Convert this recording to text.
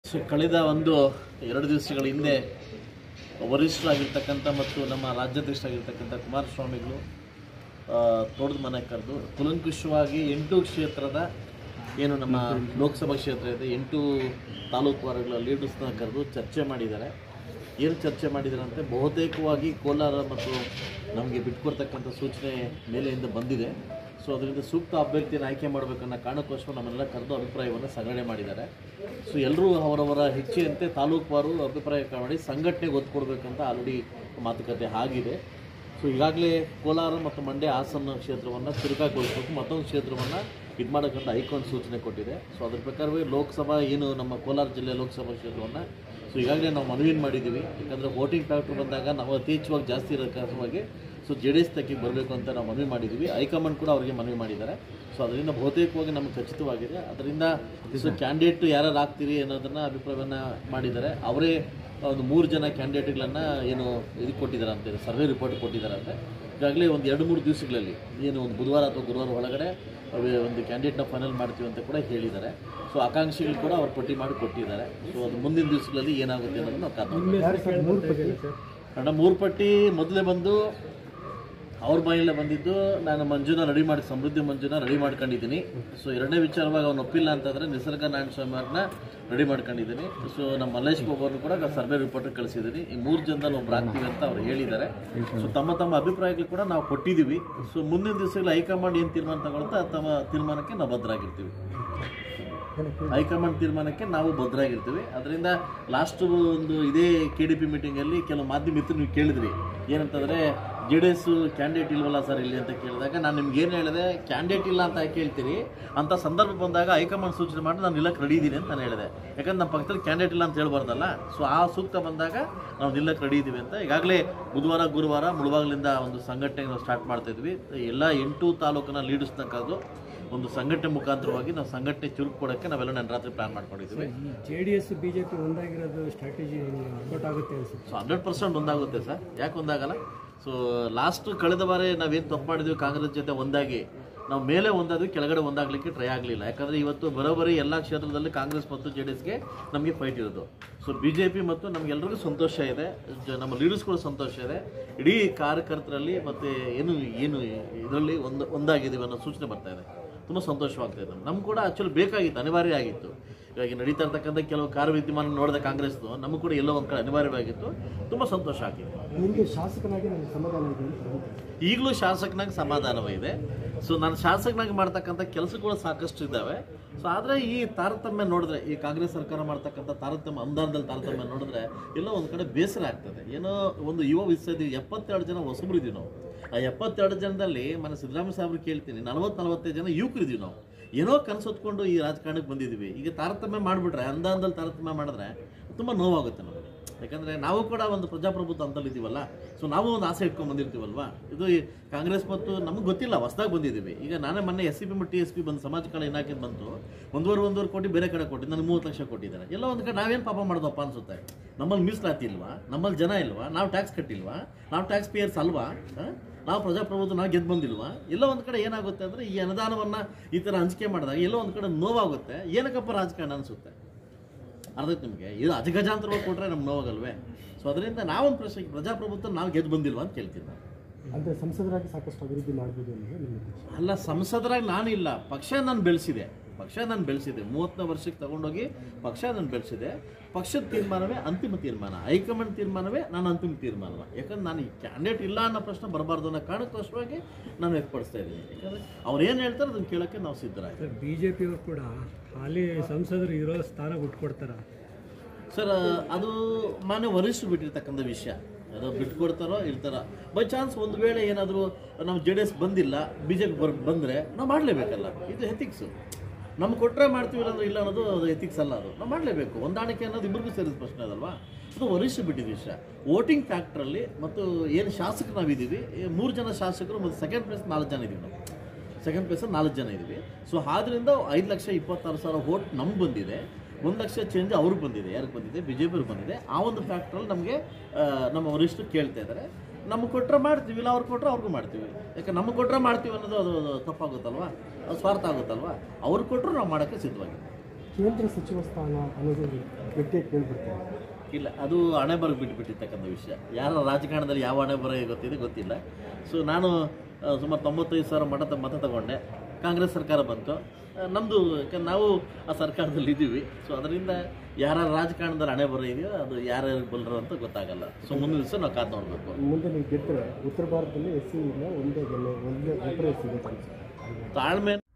ಕಳೆದ ಎರಡು ದಿವಸಗಳ ಹಿಂದೆ ವರಿಷ್ಠರಾಗಿರ್ತಕ್ಕಂಥ ಮತ್ತು ನಮ್ಮ ರಾಜ್ಯಾಧ್ಯಕ್ಷರಾಗಿರ್ತಕ್ಕಂಥ ಕುಮಾರಸ್ವಾಮಿಗಳು ತೋಟದ ಮನೆ ಕರೆದು ಕುಲಂಕುಷವಾಗಿ 8 ಕ್ಷೇತ್ರದ ಏನು ನಮ್ಮ ಲೋಕಸಭಾ ಕ್ಷೇತ್ರ ಇದೆ 8 ತಾಲೂಕು ವಾರಗಳ ಲೀಡರ್ಸ್ನ ಕರೆದು ಚರ್ಚೆ ಮಾಡಿದ್ದಾರೆ. ಏನು ಚರ್ಚೆ ಮಾಡಿದ್ದಾರೆ ಅಂತ ಬಹುತೇಕವಾಗಿ ಕೋಲಾರ ಮತ್ತು ನಮಗೆ ಬಿಟ್ಕೊಡ್ತಕ್ಕಂಥ ಸೂಚನೆ ಮೇಲೆಯಿಂದ ಬಂದಿದೆ. ಸೊ ಅದರಿಂದ ಸೂಕ್ತ ಅಭ್ಯರ್ಥಿಯನ್ನು ಆಯ್ಕೆ ಮಾಡಬೇಕನ್ನೋ ಕಾರಣಕ್ಕೋಸ್ಕರ ನಮ್ಮನ್ನೆಲ್ಲ ಕರೆದು ಅಭಿಪ್ರಾಯವನ್ನು ಸಂಗ್ರಹಣೆ ಮಾಡಿದ್ದಾರೆ. ಸೊ ಎಲ್ಲರೂ ಅವರವರ ಹೆಚ್ಚಿನಂತೆ ತಾಲೂಕುವಾರು ಅಭಿಪ್ರಾಯ ಮಾಡಿ ಸಂಘಟನೆಗೆ ಒತ್ತು ಕೊಡಬೇಕಂತ ಆಲ್ರೆಡಿ ಮಾತುಕತೆ ಆಗಿದೆ. ಸೊ ಈಗಾಗಲೇ ಕೋಲಾರ ಮತ್ತು ಮಂಡ್ಯ ಹಾಸನ ಕ್ಷೇತ್ರವನ್ನು ಚುರುಕಾಗೊಳಿಸಬೇಕು, ಮತ್ತೊಂದು ಕ್ಷೇತ್ರವನ್ನು ಇದು ಮಾಡೋಕ್ಕಂತ ಹೈಕಮಾಂಡ್ ಸೂಚನೆ ಕೊಟ್ಟಿದೆ. ಸೊ ಅದ್ರ ಪ್ರಕಾರವೇ ಲೋಕಸಭಾ ಏನು ನಮ್ಮ ಕೋಲಾರ ಜಿಲ್ಲೆ ಲೋಕಸಭಾ ಕ್ಷೇತ್ರವನ್ನು ಈಗಾಗಲೇ ನಾವು ಮನವಿಯನ್ನು ಮಾಡಿದ್ದೀವಿ. ಯಾಕಂದರೆ ವೋಟಿಂಗ್ ಫ್ಯಾಕ್ಟ್ರ್ ಬಂದಾಗ ನಾವು ಯಥೇಚ್ಛವಾಗಿ ಜಾಸ್ತಿ ಇರೋ ಕಾರಣವಾಗಿ JDS ತಕ್ಕಿಗೆ ಬರಬೇಕು ಅಂತ ನಾವು ಮನವಿ ಮಾಡಿದ್ದೀವಿ. ಹೈಕಮಾಂಡ್ ಕೂಡ ಅವರಿಗೆ ಮನವಿ ಮಾಡಿದ್ದಾರೆ. ಸೊ ಅದರಿಂದ ಬಹುತೇಕವಾಗಿ ನಮಗೆ ಖಚಿತವಾಗಿದೆ. ಅದರಿಂದ ಕ್ಯಾಂಡಿಡೇಟ್ ಯಾರು ಆಗ್ತೀರಿ ಅನ್ನೋದನ್ನು ಅಭಿಪ್ರಾಯವನ್ನು ಮಾಡಿದ್ದಾರೆ. ಅವರೇ ಒಂದು 3 ಜನ ಕ್ಯಾಂಡಿಡೇಟ್ಗಳನ್ನು ಏನು ಇದಕ್ಕೆ ಕೊಟ್ಟಿದ್ದಾರೆ ಅಂತೇಳಿ ಸರ್ವೆ ರಿಪೋರ್ಟ್ ಕೊಟ್ಟಿದ್ದಾರೆ. ಅಂದರೆ ಈಗಾಗಲೇ ಒಂದು 2-3 ದಿವಸಗಳಲ್ಲಿ ಏನು ಒಂದು ಬುಧವಾರ ಅಥವಾ ಗುರುವಾರ ಒಳಗಡೆ ಒಂದು ಕ್ಯಾಂಡಿಡೇಟ್ನ ಫೈನಲ್ ಮಾಡ್ತೀವಿ ಅಂತ ಕೂಡ ಹೇಳಿದ್ದಾರೆ. ಸೊ ಆಕಾಂಕ್ಷಿಗಳು ಕೂಡ ಅವ್ರು ಪಟ್ಟಿ ಮಾಡಿ ಕೊಟ್ಟಿದ್ದಾರೆ. ಸೊ ಅದು ಮುಂದಿನ ದಿವಸಗಳಲ್ಲಿ ಏನಾಗುತ್ತೆ ಅನ್ನೋದನ್ನು ನಾವು ಕಾದು 3 ಪಟ್ಟಿ ಮೊದಲೇ ಬಂದು ಅವ್ರ ಬಾಯಲ್ಲೇ ಬಂದಿದ್ದು ನಾನು ಮಂಜುನ ರೆಡಿ ಮಾಡಿ ಸಮೃದ್ಧಿ ಮಂಜುನ ರೆಡಿ ಮಾಡ್ಕೊಂಡಿದ್ದೀನಿ. ಸೊ ಎರಡನೇ ವಿಚಾರವಾಗಿ ಅವ್ನು ಒಪ್ಪಿಲ್ಲ ಅಂತಂದರೆ ನಿಸರ್ಗ ನಾರಾಯಣ ಸ್ವಾಮಿ ಅವ್ರನ್ನ ರೆಡಿ ಮಾಡ್ಕೊಂಡಿದ್ದೀನಿ. ಸೊ ನಮ್ಮ ಮಲ್ಲೇಶ್ ಬಾಬು ಅವ್ರನ್ನು ಕೂಡ ಸರ್ವೆ ರಿಪೋರ್ಟ್ ಕಳಿಸಿದ್ದೀನಿ. ಈ 3 ಜನದಲ್ಲಿ ಒಬ್ರು ಆಗ್ತೀವಿ ಅಂತ ಅವ್ರು ಹೇಳಿದ್ದಾರೆ. ಸೊ ತಮ್ಮ ಅಭಿಪ್ರಾಯಗಳು ಕೂಡ ನಾವು ಕೊಟ್ಟಿದ್ದೀವಿ. ಸೊ ಮುಂದಿನ ದಿವಸಗಳಲ್ಲಿ ಹೈಕಮಾಂಡ್ ಏನು ತೀರ್ಮಾನ ತಗೊಳ್ತಾ ತಮ್ಮ ತೀರ್ಮಾನಕ್ಕೆ ನಾವು ಬದ್ಧರಾಗಿರ್ತೀವಿ. ಹೈಕಮಾಂಡ್ ತೀರ್ಮಾನಕ್ಕೆ ನಾವು ಬದ್ಧರಾಗಿರ್ತೀವಿ. ಅದರಿಂದ ಲಾಸ್ಟ್ ಒಂದು ಇದೇ KDP ಮೀಟಿಂಗಲ್ಲಿ ಕೆಲವು ಮಾಧ್ಯಮ ಮಿತ್ರರು ನೀವು ಕೇಳಿದ್ರಿ ಏನಂತಂದರೆ JDS ಕ್ಯಾಂಡಿಡೇಟ್ ಇಲ್ವಲ್ಲ ಸರ್ ಇಲ್ಲಿ ಅಂತ ಕೇಳಿದಾಗ ನಾನು ನಿಮ್ಗೆ ಏನು ಹೇಳಿದೆ, ಕ್ಯಾಂಡಿಡೇಟ್ ಇಲ್ಲ ಅಂತ ಕೇಳ್ತೀರಿ ಅಂಥ ಸಂದರ್ಭ ಬಂದಾಗ ಹೈಕಮಾಂಡ್ ಸೂಚನೆ ಮಾಡಿ ನಾನು ನಿಲ್ಲಕ್ಕೆ ರೆಡಿ ಇದ್ದೀನಿ ಅಂತ ನಾನು ಹೇಳಿದೆ. ಯಾಕಂದ್ರೆ ನಮ್ಮ ಪಕ್ಕದಲ್ಲಿ ಕ್ಯಾಂಡಿಡೇಟ್ ಇಲ್ಲ ಅಂತ ಹೇಳ್ಬಾರ್ದಲ್ಲ. ಸೊ ಆ ಸೂಕ್ತ ಬಂದಾಗ ನಾವು ನಿಲ್ಲಕ್ಕೆ ರೆಡಿ ಇದ್ದೀವಿ ಅಂತ ಈಗಾಗಲೇ ಬುಧವಾರ ಗುರುವಾರ ಮುಳುಬಾಗಿಲಿಂದ ಒಂದು ಸಂಘಟನೆ ನಾವು ಸ್ಟಾರ್ಟ್ ಮಾಡ್ತಾಯಿದ್ವಿ. ಎಲ್ಲ 8 ತಾಲೂಕಿನ ಲೀಡರ್ಸ್ನ ಕರೆದು ಒಂದು ಸಂಘಟನೆ ಮುಖಾಂತರವಾಗಿ ನಾವು ಸಂಘಟನೆ ಚುರುಕು ಕೊಡೋಕ್ಕೆ ನಾವೆಲ್ಲ ನನ್ನ ರಾತ್ರಿ ಪ್ಲಾನ್ ಮಾಡ್ಕೊಂಡಿದ್ದೀವಿ. JDS BJP ಒಂದಾಗಿರೋದು ಸ್ಟ್ರಾಟಜಿ ವರ್ಕೌಟ್ ಆಗುತ್ತೆ ಅನ್ಸುತ್ತೆ. ಸೊ 100% ಒಂದಾಗುತ್ತೆ ಸರ್, ಯಾಕೆ ಒಂದಾಗಲ್ಲ. ಸೊ ಲಾಸ್ಟ್ ಕಳೆದ ಬಾರಿ ನಾವೇನು ತಪ್ಪು ಮಾಡಿದ್ವಿ, ಕಾಂಗ್ರೆಸ್ ಜೊತೆ ಒಂದಾಗಿ ನಾವು ಮೇಲೆ ಒಂದಾದ್ವಿ, ಕೆಳಗಡೆ ಒಂದಾಗಲಿಕ್ಕೆ ಟ್ರೈ ಆಗಲಿಲ್ಲ. ಯಾಕಂದರೆ ಇವತ್ತು ಬರೋಬ್ಬರಿ ಎಲ್ಲ ಕ್ಷೇತ್ರದಲ್ಲಿ ಕಾಂಗ್ರೆಸ್ ಮತ್ತು JDSಗೆ ನಮಗೆ ಫೈಟ್ ಇರೋದು. ಸೊ BJP ಮತ್ತು ನಮಗೆಲ್ಲರಿಗೂ ಸಂತೋಷ ಇದೆ, ನಮ್ಮ ಲೀಡರ್ಸ್ ಕೂಡ ಸಂತೋಷ ಇದೆ. ಇಡೀ ಕಾರ್ಯಕರ್ತರಲ್ಲಿ ಮತ್ತು ಏನು ಇದರಲ್ಲಿ ಒಂದಾಗಿದ್ದೀವಿ ಅನ್ನೋ ಸೂಚನೆ ಬರ್ತಾ ಇದೆ. ತುಂಬ ಸಂತೋಷವಾಗ್ತಾಯಿದೆ. ನಮ್ಗೆ ಕೂಡ ಆ್ಯಕ್ಚುಲಿ ಬೇಕಾಗಿತ್ತು, ಅನಿವಾರ್ಯ ಆಗಿತ್ತು. ಇವಾಗ ನಡೀತಾ ಇರ್ತಕ್ಕಂಥ ಕೆಲವು ಕಾರ್ಯವಿದ್ಯಮಾನ ನೋಡಿದ ಕಾಂಗ್ರೆಸ್ದು ನಮಗೂ ಕೂಡ ಎಲ್ಲೋ ಒಂದು ಕಡೆ ಅನಿವಾರ್ಯವಾಗಿತ್ತು. ತುಂಬ ಸಂತೋಷ ಆಗಿದೆ. ನಿಮಗೆ ಶಾಸಕನಾಗಿ ನನಗೆ ಸಮಾಧಾನ ಇದೆ, ಈಗಲೂ ಶಾಸಕನಾಗಿ ಸಮಾಧಾನವಿದೆ. ಸೊ ನಾನು ಶಾಸಕನಾಗಿ ಮಾಡ್ತಕ್ಕಂಥ ಕೆಲಸಗಳು ಸಾಕಷ್ಟು ಇದ್ದಾವೆ. ಸೊ ಆದರೆ ಈ ತಾರತಮ್ಯ ನೋಡಿದ್ರೆ, ಈ ಕಾಂಗ್ರೆಸ್ ಸರ್ಕಾರ ಮಾಡ್ತಕ್ಕಂಥ ತಾರತಮ್ಯ ಅನುದಾನದಲ್ಲಿ ತಾರತಮ್ಯ ನೋಡಿದ್ರೆ ಎಲ್ಲೋ ಒಂದು ಕಡೆ ಬೇಸರ ಆಗ್ತದೆ. ಏನೋ ಒಂದು ಯುವ ವಿಷಯದಲ್ಲಿ 72 ಜನ ಹೊಸಬರಿದ್ದೀವಿ ನಾವು. ಆ 72 ಜನದಲ್ಲಿ ಮನೆ ಸಿದ್ದರಾಮಯ್ಯ ಸಾಹೇಬ್ರು ಕೇಳ್ತೀನಿ 40-45 ಜನ ಯುವಕರಿದ್ದೀವಿ ನಾವು. ಏನೋ ಕನಸೊತ್ಕೊಂಡು ಈ ರಾಜಕಾರಣಕ್ಕೆ ಬಂದಿದ್ದೀವಿ. ಈಗ ತಾರತಮ್ಯ ಮಾಡಿಬಿಟ್ರೆ, ಅನುದಾನದಲ್ಲಿ ತಾರತಮ್ಯ ಮಾಡಿದ್ರೆ ತುಂಬ ನೋವಾಗುತ್ತೆ ನಮಗೆ. ಯಾಕಂದರೆ ನಾವು ಕೂಡ ಒಂದು ಪ್ರಜಾಪ್ರಭುತ್ವ ಅಂತಲ್ಲಿದ್ದೀವಲ್ಲ. ಸೊ ನಾವು ಒಂದು ಆಸೆ ಇಟ್ಕೊಂಡು ಬಂದಿರ್ತೀವಲ್ವ. ಇದು ಕಾಂಗ್ರೆಸ್ ಮತ್ತು ನಮಗೆ ಗೊತ್ತಿಲ್ಲ, ಹೊಸದಾಗಿ ಬಂದಿದ್ದೀವಿ. ಈಗ ನಾನೇ ಮೊನ್ನೆ SCP ಮತ್ತು TSP ಬಂದು ಸಮಾಜ ಕಲ್ಯಾಣ ಇಲಾಖೆಗೆ ಬಂತು. 1.5 ಕೋಟಿ ಬೇರೆ ಕಡೆ ಕೊಟ್ಟಿದ್ದು, ನನಗೆ 30 ಲಕ್ಷ ಕೊಟ್ಟಿದ್ದಾರೆ. ಎಲ್ಲ ಒಂದು ಕಡೆ ನಾವೇನು ಪಾಪ ಮಾಡೋದಪ್ಪ ಅನ್ಸುತ್ತೆ. ನಮ್ಮಲ್ಲಿ ಮೀಸಲಾತಿ ಇಲ್ವಾ, ನಮ್ಮಲ್ಲಿ ಜನ ಇಲ್ವಾ, ನಾವು ಟ್ಯಾಕ್ಸ್ ಕಟ್ಟಿಲ್ವಾ, ನಾವು ಟ್ಯಾಕ್ಸ್ ಪೇಯರ್ಸ್ ಅಲ್ವಾ, ನಾವು ಪ್ರಜಾಪ್ರಭುತ್ವ ನಾವು ಗೆದ್ದು ಬಂದಿಲ್ವಾ. ಎಲ್ಲ ಒಂದು ಕಡೆ ಏನಾಗುತ್ತೆ ಅಂದರೆ ಈ ಅನುದಾನವನ್ನು ಈ ಥರ ಹಂಚಿಕೆ ಮಾಡಿದಾಗ ಎಲ್ಲೋ ಒಂದು ಕಡೆ ನೋವಾಗುತ್ತೆ. ಏನಕ್ಕಪ್ಪ ರಾಜಕಾರಣ ಅನಿಸುತ್ತೆ. ಅರ್ಧಕ್ಕೆ ನಿಮಗೆ ಇದು ಅಜಗಜಾಂತರವಾಗಿ ಕೊಟ್ಟರೆ ನಮ್ಗೆ ನೋವಾಗಲ್ವೇ. ಸೊ ಅದರಿಂದ ನಾವೊಂದು ಪ್ರಶ್ನೆ, ಪ್ರಜಾಪ್ರಭುತ್ವ ನಾವು ಗೆದ್ದು ಬಂದಿಲ್ವಾ ಅಂತ ಕೇಳ್ತೀನಿ ನಾನು. ಅಂದರೆ ಸಂಸದರಾಗಿ ಸಾಕಷ್ಟು ಅಭಿವೃದ್ಧಿ ಮಾಡ್ಬೋದು ಅಲ್ಲ, ಸಂಸದರಾಗಿ ನಾನಿಲ್ಲ, ಪಕ್ಷ ನಾನು ಬೆಳೆಸಿದೆ. 30ನೇ ವರ್ಷಕ್ಕೆ ತಗೊಂಡೋಗಿ ಪಕ್ಷ ನಾನು ಬೆಳೆಸಿದೆ. ಪಕ್ಷದ ತೀರ್ಮಾನವೇ ಅಂತಿಮ ತೀರ್ಮಾನ, ಹೈಕಮಾಂಡ್ ತೀರ್ಮಾನವೇ ನಾನು ಅಂತಿಮ ತೀರ್ಮಾನವ. ಯಾಕಂದ್ರೆ ನಾನು ಈ ಕ್ಯಾಂಡಿಡೇಟ್ ಇಲ್ಲ ಅನ್ನೋ ಪ್ರಶ್ನೆ ಬರಬಾರ್ದು ಅನ್ನೋ ಕಾರಣಕ್ಕೋಸ್ಕರವಾಗಿ ನಾನು ವ್ಯಕ್ತಪಡಿಸ್ತಾ ಇದ್ದೀನಿ. ಯಾಕಂದರೆ ಅವ್ರು ಏನು ಹೇಳ್ತಾರೆ ಅದನ್ನು ಕೇಳೋಕ್ಕೆ ನಾವು ಸಿದ್ಧರಾಗ್ತೀವಿ. BJP ಅವರು ಕೂಡ ಹಾಲಿ ಸಂಸದರು ಇರೋ ಸ್ಥಾನ ಬಿಟ್ಕೊಡ್ತಾರೆ ಸರ್. ಅದು ಮಾನ್ಯ ವರಿಷ್ಠರು ಬಿಟ್ಟಿರ್ತಕ್ಕಂಥ ವಿಷಯ. ಅದು ಬಿಟ್ಕೊಡ್ತಾರೋ ಇರ್ತಾರೋ. ಬೈ ಚಾನ್ಸ್ ಒಂದು ವೇಳೆ ಏನಾದರೂ ನಾವು JDS ಬಂದಿಲ್ಲ, BJP ಬಂದರೆ ನಾವು ಮಾಡಲೇಬೇಕಲ್ಲ. ಇದು ಎಥಿಕ್ಸು. ನಮ್ಗೆ ಕೊಟ್ಟರೆ ಮಾಡ್ತೀವಿ ಅಂದ್ರೆ ಇಲ್ಲ ಅನ್ನೋದು ಅದು ಎಥಿಕ್ಸ್ ಅಲ್ಲ. ಅದು ನಾವು ಮಾಡಲೇಬೇಕು. ಹೊಂದಾಣಿಕೆ ಅನ್ನೋದು ಇಬ್ಬರಿಗೂ ಸೇರಿದ ಪ್ರಶ್ನೆ ಅದಲ್ವಾ. ಅದು ವರಿಷ್ಠ ಬಿಟ್ಟಿದ್ದ ವಿಷಯ. ವೋಟಿಂಗ್ ಫ್ಯಾಕ್ಟ್ರಲ್ಲಿ ಮತ್ತು ಏನು ಶಾಸಕರು ನಾವಿದ್ದೀವಿ, 3 ಜನ ಶಾಸಕರು ಮತ್ತು ಸೆಕೆಂಡ್ ಪ್ಲೇಸ್ 4 ಜನ ಇದ್ದೀವಿ ನಾವು. ಸೆಕೆಂಡ್ ಪ್ಲೇಸಲ್ಲಿ 4 ಜನ ಇದ್ದೀವಿ. ಸೊ ಆದ್ದರಿಂದ 5,26,000 ವೋಟ್ ನಮ್ಗೆ ಬಂದಿದೆ. 1 ಲಕ್ಷ ಚೇಂಜ್ ಅವ್ರಿಗೆ ಬಂದಿದೆ. ಯಾರಿಗೆ ಬಂದಿದೆ? BJP ಅವ್ರಿಗೆ ಬಂದಿದೆ. ಆ ಒಂದು ಫ್ಯಾಕ್ಟ್ರಲ್ಲಿ ನಮಗೆ ನಮ್ಮ ವರಿಷ್ಠರು ಕೇಳ್ತಾ ಇದ್ದಾರೆ. ನಮಗೆ ಕೊಟ್ಟರೆ ಮಾಡ್ತೀವಿ, ಇಲ್ಲ ಅವ್ರು ಕೊಟ್ಟರೆ ಅವ್ರಿಗೂ ಮಾಡ್ತೀವಿ. ಯಾಕೆ ನಮಗೆ ಕೊಟ್ಟರೆ ಮಾಡ್ತೀವಿ ಅನ್ನೋದು ಅದು ತಪ್ಪಾಗುತ್ತಲ್ವ, ಅದು ಸ್ವಾರ್ಥ ಆಗುತ್ತಲ್ವ. ಅವ್ರು ಕೊಟ್ಟರು ನಾವು ಮಾಡೋಕ್ಕೆ ಸಿದ್ಧವಾಗಿದ್ದೀವಿ. ಕೇಂದ್ರ ಸಚಿವ ಸ್ಥಾನ ಅನ್ನೋದು ಗಟ್ಟಿಯಾಗಿ ಕೇಳ್ಬಿಡ್ತಾರೆ. ಇಲ್ಲ, ಅದು ಹಣೆ ಬರ ಬಿಟ್ಟುಬಿಟ್ಟಿರ್ತಕ್ಕಂಥ ವಿಷಯ. ಯಾರ ರಾಜಕಾರಣದಲ್ಲಿ ಯಾವ ಹಣೆ ಬರ ಗೊತ್ತಿಲ್ಲ. ಸೊ ನಾನು ಸುಮಾರು 95,000 ಮತ ತಗೊಂಡೆ. ಕಾಂಗ್ರೆಸ್ ಸರ್ಕಾರ ಬಂತು, ನಮ್ಮದು, ಯಾಕಂದ್ರೆ ನಾವು ಆ ಸರ್ಕಾರದಲ್ಲಿ ಇದ್ದೀವಿ. ಸೊ ಅದರಿಂದ ಯಾರ ರಾಜಕಾರಣದಲ್ಲಿ ಹಣೆ ಬರ ಇದೆಯೋ ಅದು ಯಾರ್ಯಾರು ಬಲ್ಲರು ಅಂತ ಗೊತ್ತಾಗಲ್ಲ. ಸೊ ಮುಂದಿನ ದಿವಸ ನಾವು ಕಾದು ನೋಡಬೇಕು. ಮುಂದೆ ನೀವು ಗೆದ್ದರೆ ಉತ್ತರ ಭಾರತದಲ್ಲಿ SC ಇಲ್ಲ, ಒಂದೇ ಒಬ್ಬರೇ ಸಿಗುತ್ತೆ. ತಾಳ್ಮೆ